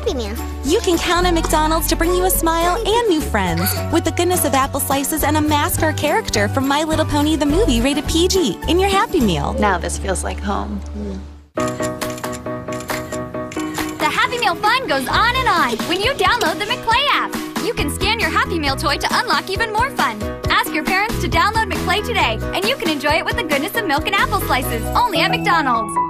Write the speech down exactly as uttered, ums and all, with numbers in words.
Happy Meal. You can count on McDonald's to bring you a smile and new friends with the goodness of apple slices and a mascot character from My Little Pony the movie rated P G in your Happy Meal. Now this feels like home. The Happy Meal fun goes on and on when you download the McPlay app. You can scan your Happy Meal toy to unlock even more fun. Ask your parents to download McPlay today, and you can enjoy it with the goodness of milk and apple slices, only at McDonald's.